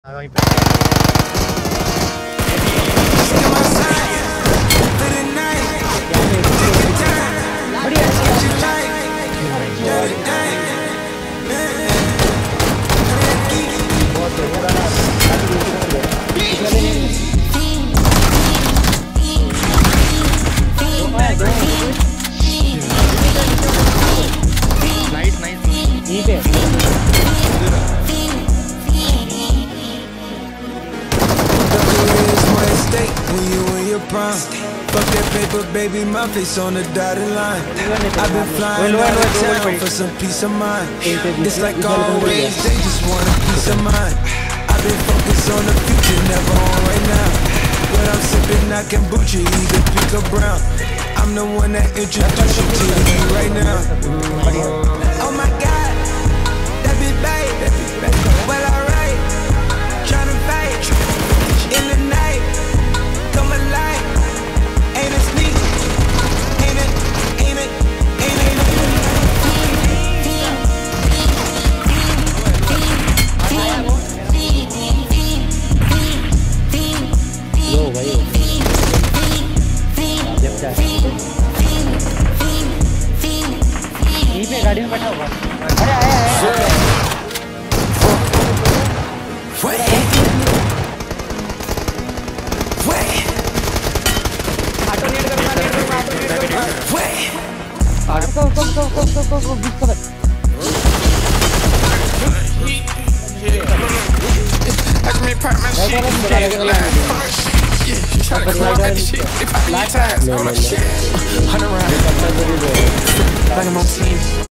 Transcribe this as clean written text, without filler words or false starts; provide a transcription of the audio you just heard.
वहीं पे Fuck that paper, baby, my face on the dotted line. I've been flying out of town for some peace of mind. It's like always, they just want a piece of mind. I've been focused on the future, never on right now. But I'm sipping that kombucha, either pink or brown. I'm the one that introduced you to me right now. Oh my God, that be bad. Well, alright, tryna fight in the night. Come alive, ain't it sneak? Ain't it? लो भाई जब जा यहीं पे गाड़ी में बैठा हुआ अरे आया Like I'm on team.